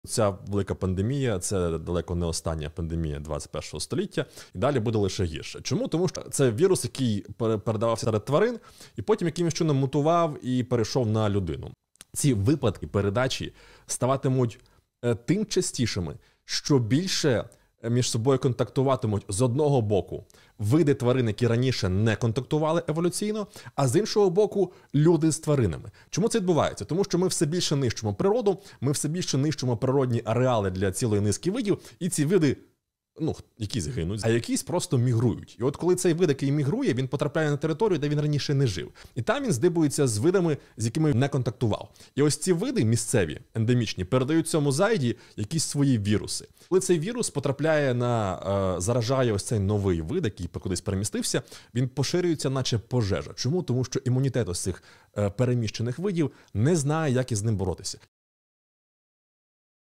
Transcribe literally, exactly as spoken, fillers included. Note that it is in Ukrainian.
Ця велика пандемія – це далеко не остання пандемія двадцять першого століття, і далі буде лише гірше. Чому? Тому що це вірус, який передавався серед тварин, і потім якимось чином мутував і перейшов на людину. Ці випадки передачі ставатимуть тим частішими, що більше між собою контактуватимуть з одного боку види тварин, які раніше не контактували еволюційно, а з іншого боку люди з тваринами. Чому це відбувається? Тому що ми все більше нищимо природу, ми все більше нищимо природні ареали для цілої низки видів, і ці види, ну, якісь гинуть, а якісь просто мігрують. І от коли цей вид, який мігрує, він потрапляє на територію, де він раніше не жив. І там він здибується з видами, з якими не контактував. І ось ці види місцеві, ендемічні, передають цьому зайді якісь свої віруси. Коли цей вірус потрапляє на, е, заражає ось цей новий вид, який кудись перемістився, він поширюється наче пожежа. Чому? Тому що імунітет ось цих е, переміщених видів не знає, як із ним боротися.